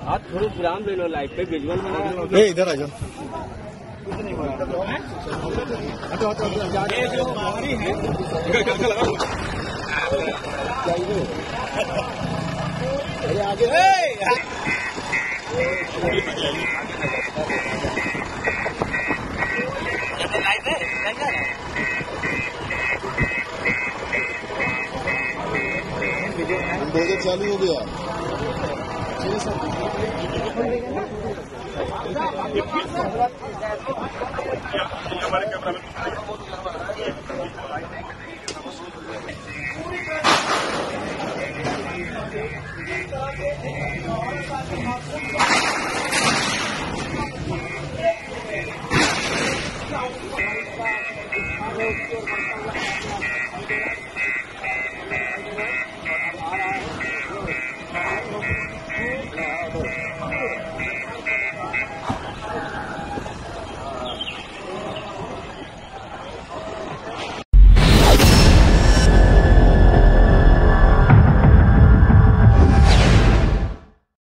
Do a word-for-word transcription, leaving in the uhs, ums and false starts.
आप थोड़ा विराम ले लो, लाइव पे विजुअल बना। इधर आ जाओ। अरे आगे बुलडोजर चालू हो गया। हमारे कैमरा में